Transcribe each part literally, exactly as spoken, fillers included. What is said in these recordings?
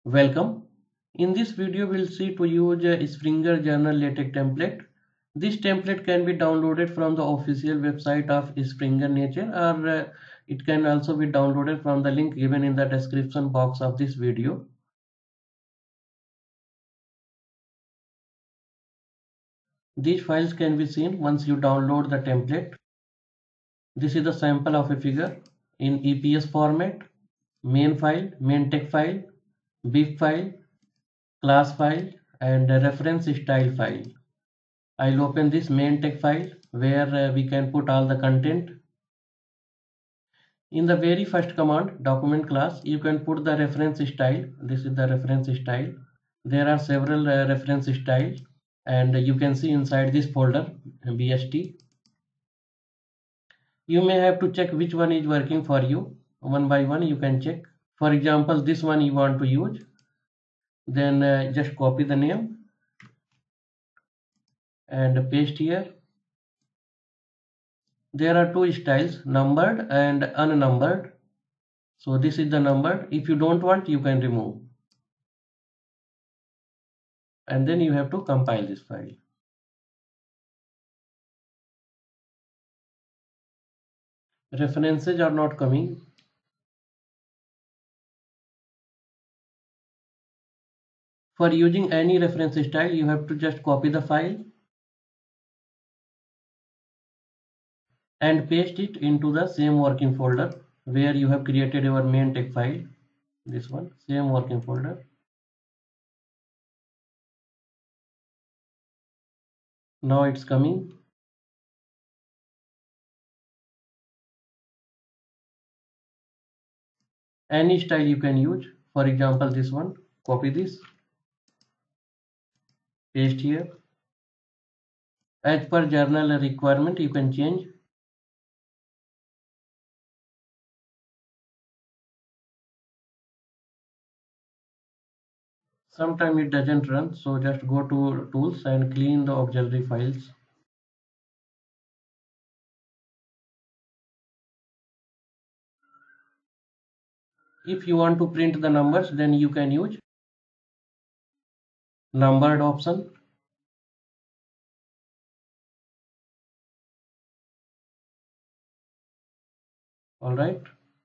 Welcome. In this video, we'll see to use a Springer Journal LaTeX template. This template can be downloaded from the official website of Springer Nature, or uh, it can also be downloaded from the link given in the description box of this video. These files can be seen once you download the template. This is the sample of a figure in E P S format, main file, main text file, B I F file, class file, and a reference style file. I'll open this main text file where uh, we can put all the content. In the very first command, document class, you can put the reference style. This is the reference style. There are several uh, reference styles, and you can see inside this folder B S T. You may have to check which one is working for you. One by one you can check. For example, this one you want to use, then uh, just copy the name and paste here. There are two styles, numbered and unnumbered. So this is the numbered. If you don't want, you can remove. And then you have to compile this file. References are not coming. For using any reference style, you have to just copy the file and paste it into the same working folder where you have created your main text file. This one, same working folder. Now it's coming. Any style you can use. For example, this one, copy this, paste here. As per journal requirement, you can change. Sometimes it doesn't run, so just go to tools and clean the auxiliary files. If you want to print the numbers, then you can use numbered option. All right.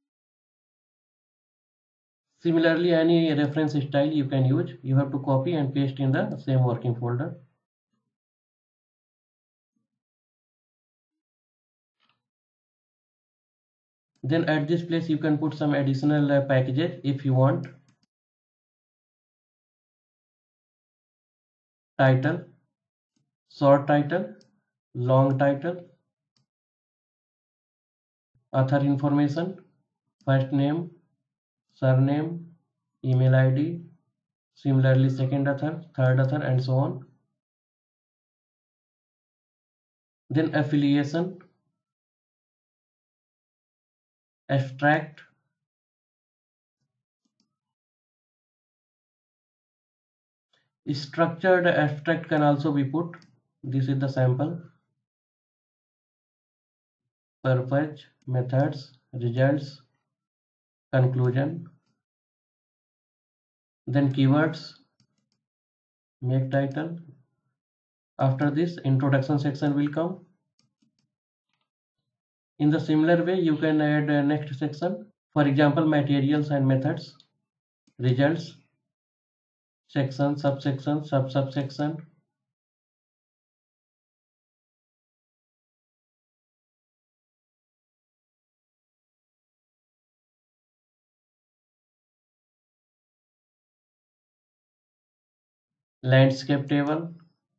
Similarly, any reference style you can use. You have to copy and paste in the same working folder. Then at this place, you can put some additional uh, packages if you want. Title, short title, long title, author information, first name, surname, email I D, similarly second author, third author, and so on. Then affiliation, abstract, structured abstract can also be put. This is the sample. Purpose, methods, results, conclusion. Then keywords, make title. After this, introduction section will come. In the similar way, you can add a next section. For example, materials and methods, results, section, subsection, sub subsection. Landscape table.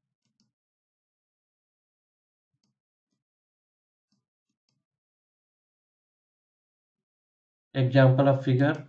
Example of figure.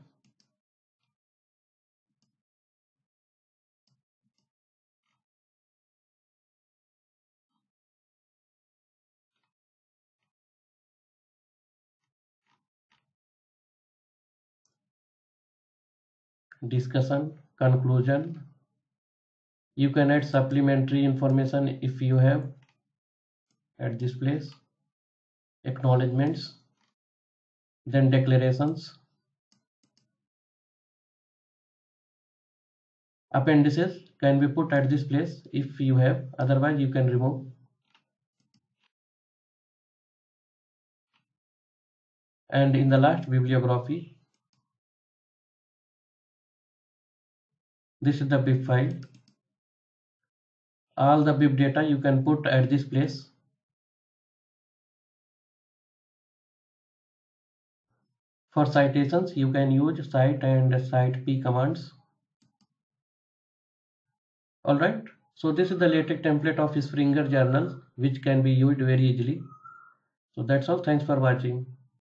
Discussion, conclusion. You can add supplementary information if you have at this place. Acknowledgements, then declarations. Appendices can be put at this place if you have, otherwise you can remove. And in the last, bibliography. This is the bib file. All the bib data you can put at this place. For citations, you can use cite and cite p commands. Alright, so this is the LaTeX template of Springer journal, which can be used very easily. So that's all. Thanks for watching.